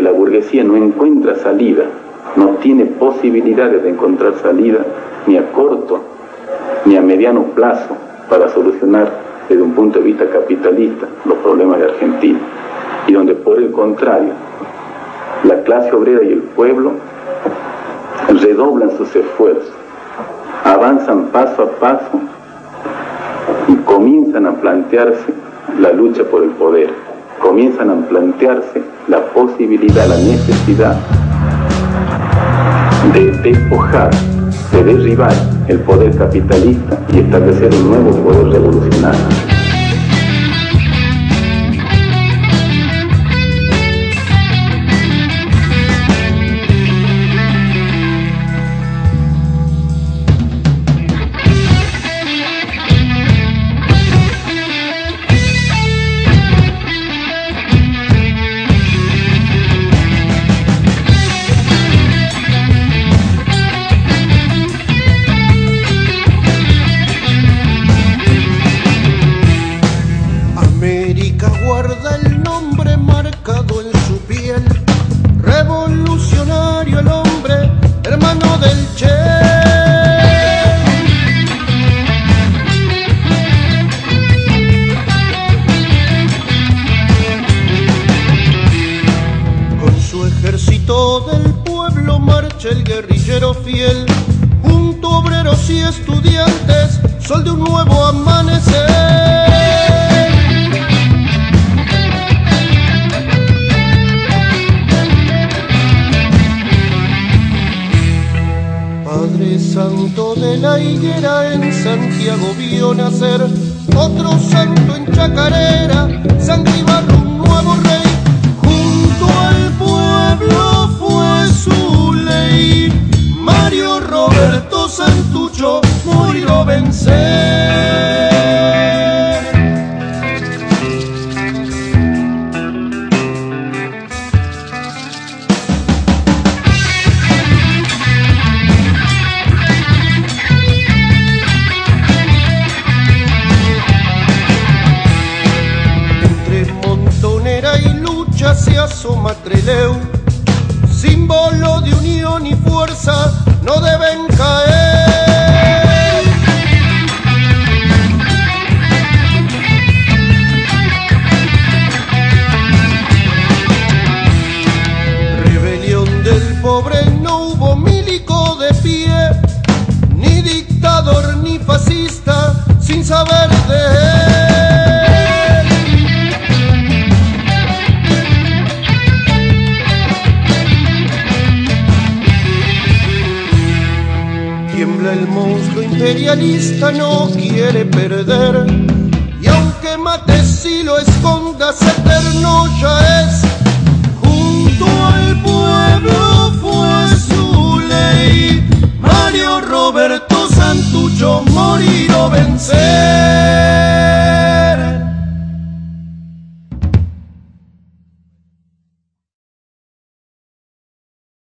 la burguesía no encuentra salida, no tiene posibilidades de encontrar salida ni a corto ni a mediano plazo para solucionar desde un punto de vista capitalista los problemas de Argentina, y donde por el contrario la clase obrera y el pueblo redoblan sus esfuerzos, avanzan paso a paso y comienzan a plantearse la lucha por el poder, comienzan a plantearse la posibilidad, la necesidad de despojar, de derribar el poder capitalista y establecer un nuevo poder revolucionario. Guarda el nombre marcado en su piel, revolucionario el hombre, hermano del Che. Con su ejército del pueblo marcha el guerrillero fiel, junto a obreros y estudiantes, sol de un nuevo amanecer. Padre Santo de la higuera en Santiago vio nacer otro santo en Chacarera, Zanguibar un nuevo rey, junto al pueblo fue su ley. Mario Roberto Santucho murió vencer. Se asoma Trelew, símbolo de unión y fuerza, no deben caer. Rebelión del pobre, no hubo milico de pie, ni dictador ni fascista, sin saber de él. Tiembla el monstruo imperialista, no quiere perder, y aunque mates y lo escondas, eterno ya es